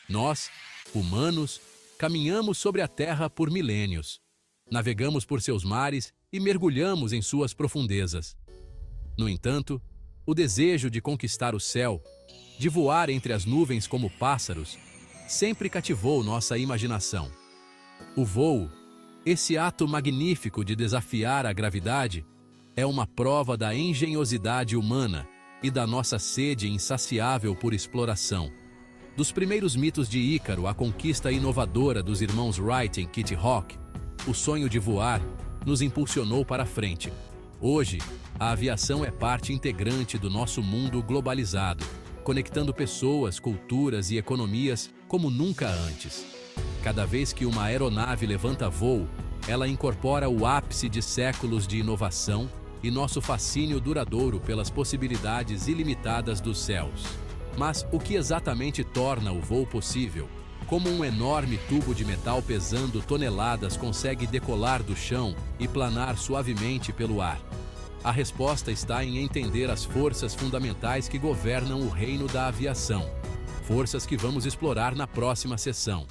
Nós, humanos, caminhamos sobre a Terra por milênios. Navegamos por seus mares e mergulhamos em suas profundezas. No entanto, o desejo de conquistar o céu, de voar entre as nuvens como pássaros, sempre cativou nossa imaginação. O voo, esse ato magnífico de desafiar a gravidade, é uma prova da engenhosidade humana e da nossa sede insaciável por exploração. Dos primeiros mitos de Ícaro à conquista inovadora dos irmãos Wright em Kitty Hawk, o sonho de voar nos impulsionou para a frente. Hoje, a aviação é parte integrante do nosso mundo globalizado, conectando pessoas, culturas e economias como nunca antes. Cada vez que uma aeronave levanta voo, ela incorpora o ápice de séculos de inovação e nosso fascínio duradouro pelas possibilidades ilimitadas dos céus. Mas o que exatamente torna o voo possível? Como um enorme tubo de metal pesando toneladas consegue decolar do chão e planar suavemente pelo ar? A resposta está em entender as forças fundamentais que governam o reino da aviação. Forças que vamos explorar na próxima sessão.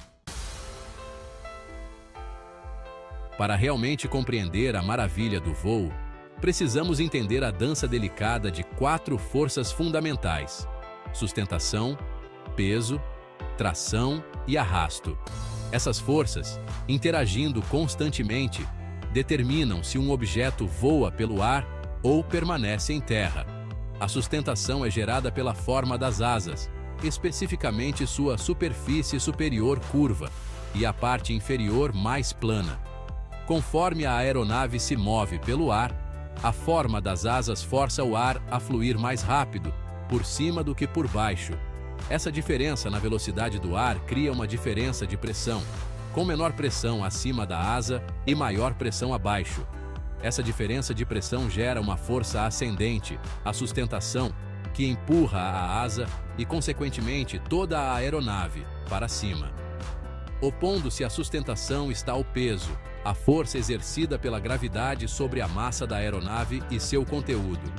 Para realmente compreender a maravilha do voo, precisamos entender a dança delicada de 4 forças fundamentais: sustentação, peso, tração e arrasto. Essas forças, interagindo constantemente, determinam se um objeto voa pelo ar ou permanece em terra. A sustentação é gerada pela forma das asas, especificamente sua superfície superior curva e a parte inferior mais plana. Conforme a aeronave se move pelo ar, a forma das asas força o ar a fluir mais rápido, por cima do que por baixo. Essa diferença na velocidade do ar cria uma diferença de pressão, com menor pressão acima da asa e maior pressão abaixo. Essa diferença de pressão gera uma força ascendente, a sustentação, que empurra a asa e, consequentemente, toda a aeronave para cima. Opondo-se à sustentação está o peso, a força exercida pela gravidade sobre a massa da aeronave e seu conteúdo.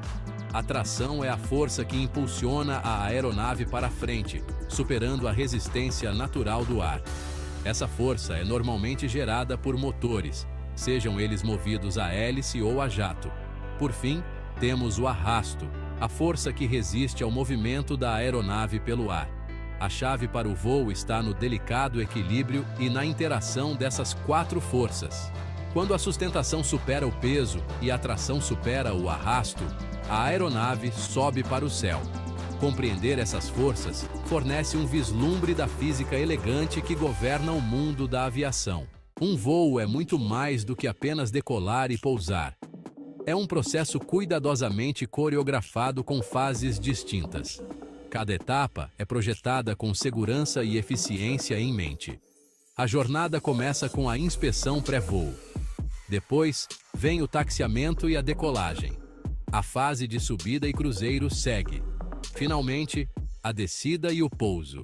A tração é a força que impulsiona a aeronave para frente, superando a resistência natural do ar. Essa força é normalmente gerada por motores, sejam eles movidos a hélice ou a jato. Por fim, temos o arrasto, a força que resiste ao movimento da aeronave pelo ar. A chave para o voo está no delicado equilíbrio e na interação dessas 4 forças. Quando a sustentação supera o peso e a tração supera o arrasto, a aeronave sobe para o céu. Compreender essas forças fornece um vislumbre da física elegante que governa o mundo da aviação. Um voo é muito mais do que apenas decolar e pousar. É um processo cuidadosamente coreografado com fases distintas. Cada etapa é projetada com segurança e eficiência em mente. A jornada começa com a inspeção pré-voo. Depois, vem o taxiamento e a decolagem. A fase de subida e cruzeiro segue. Finalmente, a descida e o pouso.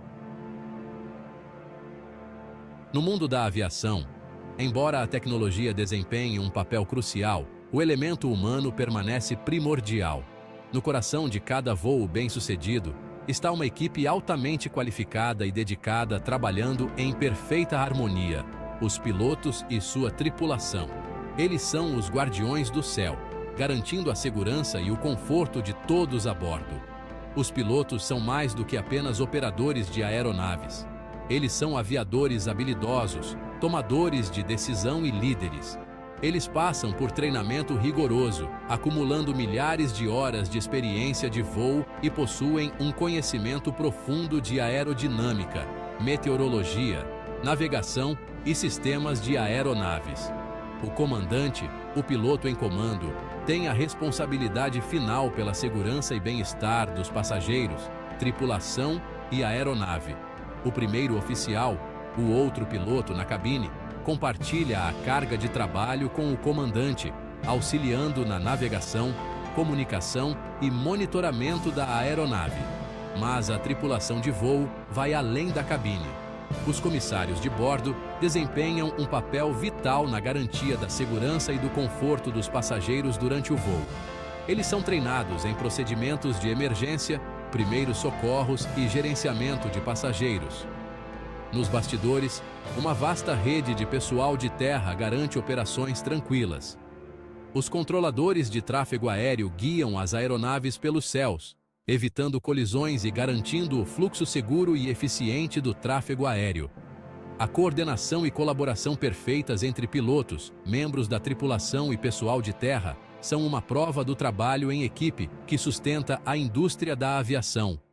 No mundo da aviação, embora a tecnologia desempenhe um papel crucial, o elemento humano permanece primordial. No coração de cada voo bem-sucedido está uma equipe altamente qualificada e dedicada trabalhando em perfeita harmonia, os pilotos e sua tripulação. Eles são os guardiões do céu, garantindo a segurança e o conforto de todos a bordo. Os pilotos são mais do que apenas operadores de aeronaves. Eles são aviadores habilidosos, tomadores de decisão e líderes. Eles passam por treinamento rigoroso, acumulando milhares de horas de experiência de voo e possuem um conhecimento profundo de aerodinâmica, meteorologia, navegação e sistemas de aeronaves. O comandante, o piloto em comando, tem a responsabilidade final pela segurança e bem-estar dos passageiros, tripulação e aeronave. O primeiro oficial, o outro piloto na cabine, compartilha a carga de trabalho com o comandante, auxiliando na navegação, comunicação e monitoramento da aeronave. Mas a tripulação de voo vai além da cabine. Os comissários de bordo desempenham um papel vital na garantia da segurança e do conforto dos passageiros durante o voo. Eles são treinados em procedimentos de emergência, primeiros socorros e gerenciamento de passageiros. Nos bastidores, uma vasta rede de pessoal de terra garante operações tranquilas. Os controladores de tráfego aéreo guiam as aeronaves pelos céus, evitando colisões e garantindo o fluxo seguro e eficiente do tráfego aéreo. A coordenação e colaboração perfeitas entre pilotos, membros da tripulação e pessoal de terra são uma prova do trabalho em equipe que sustenta a indústria da aviação.